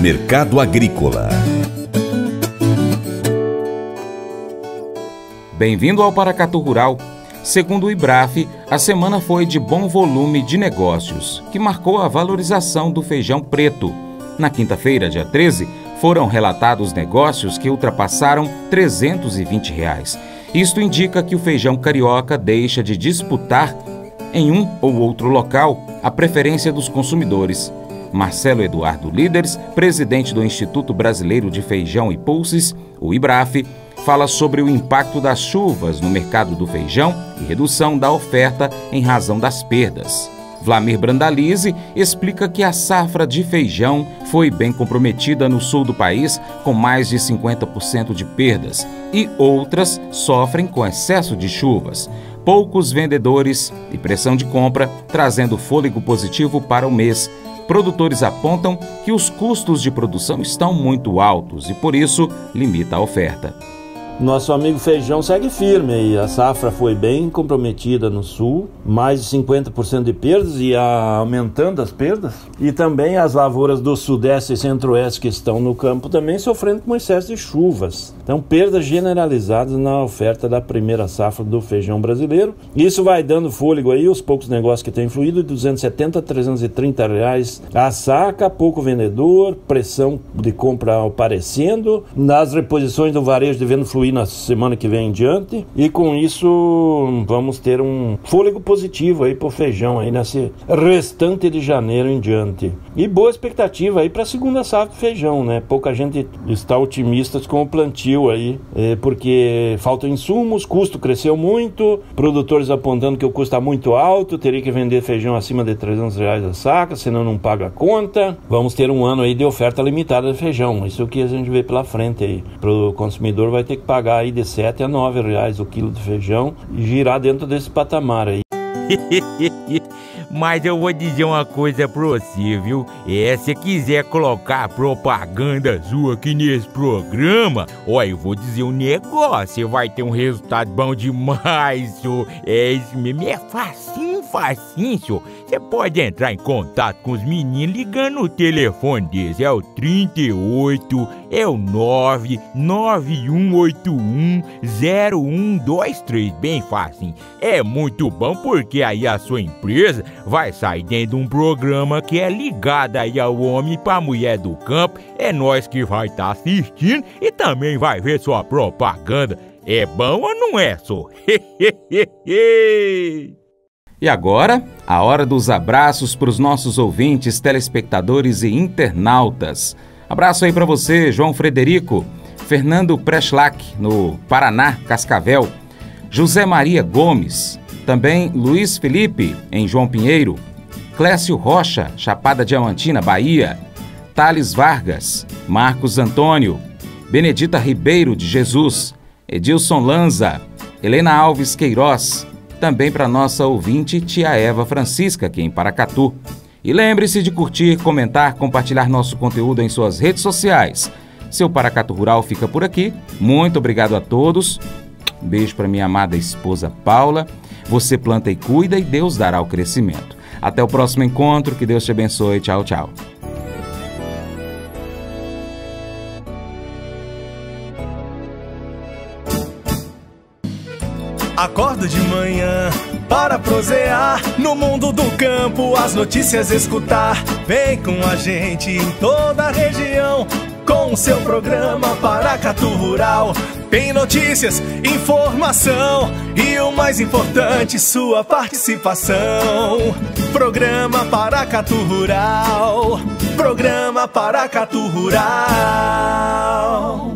Mercado Agrícola. Bem-vindo ao Paracatu Rural. Segundo o IBRAF, a semana foi de bom volume de negócios, que marcou a valorização do feijão preto. Na quinta-feira, dia 13, foram relatados negócios que ultrapassaram R$ 320. Isto indica que o feijão carioca deixa de disputar, em um ou outro local, a preferência dos consumidores. Marcelo Eduardo Líderes, presidente do Instituto Brasileiro de Feijão e Pulses, o IBRAF, fala sobre o impacto das chuvas no mercado do feijão e redução da oferta em razão das perdas. Vlamir Brandalize explica que a safra de feijão foi bem comprometida no sul do país, com mais de 50% de perdas, e outras sofrem com excesso de chuvas. Poucos vendedores e pressão de compra, trazendo fôlego positivo para o mês. Produtores apontam que os custos de produção estão muito altos e, por isso, limita a oferta. Nosso amigo feijão segue firme aí. A safra foi bem comprometida no sul, mais de 50% de perdas e aumentando as perdas. E também as lavouras do sudeste e centro-oeste que estão no campo também sofrendo com excesso de chuvas. Então, perdas generalizadas na oferta da primeira safra do feijão brasileiro. Isso vai dando fôlego aí, os poucos negócios que têm fluído, de 270 a 330 reais a saca, pouco vendedor, pressão de compra aparecendo. Nas reposições do varejo devendo fluir na semana que vem em diante, e com isso vamos ter um fôlego positivo aí pro feijão aí nesse restante de janeiro em diante. E boa expectativa aí para a segunda safra do feijão, né? Pouca gente está otimista com o plantio aí, porque faltam insumos, custo cresceu muito, produtores apontando que o custo está muito alto, teria que vender feijão acima de 300 reais a saca, senão não paga a conta. Vamos ter um ano aí de oferta limitada de feijão, isso é o que a gente vê pela frente aí. Pro consumidor vai ter que pagar aí de 7 a 9 reais o quilo de feijão e girar dentro desse patamar aí. Mas eu vou dizer uma coisa pra você, viu? Se quiser colocar propaganda sua aqui nesse programa, ó, eu vou dizer um negócio, você vai ter um resultado bom demais, senhor. Isso mesmo, é facinho, senhor. Você pode entrar em contato com os meninos ligando o telefone deles, é o 38, é o 991810123, bem facinho. É muito bom porque aí a sua empresa vai sair dentro de um programa que é ligado aí ao homem para a mulher do campo. É nós que vai estar assistindo e também vai ver sua propaganda. É bom ou não é, só? E agora, a hora dos abraços para os nossos ouvintes, telespectadores e internautas. Abraço aí para você, João Frederico, Fernando Preschlack, no Paraná, Cascavel, José Maria Gomes, também Luiz Felipe, em João Pinheiro, Clécio Rocha, Chapada Diamantina, Bahia, Thales Vargas, Marcos Antônio, Benedita Ribeiro de Jesus, Edilson Lanza, Helena Alves Queiroz, também para nossa ouvinte Tia Eva Francisca, aqui em Paracatu. E lembre-se de curtir, comentar, compartilhar nosso conteúdo em suas redes sociais. Seu Paracatu Rural fica por aqui. Muito obrigado a todos. Um beijo para minha amada esposa Paula. Você planta e cuida e Deus dará o crescimento. Até o próximo encontro. Que Deus te abençoe. Tchau, tchau. Acordo de manhã para prosear no mundo do campo, as notícias escutar. Vem com a gente em toda a região com o seu programa Paracatu Rural. Tem notícias, informação e o mais importante, sua participação. Programa Paracatu Rural. Programa Paracatu Rural.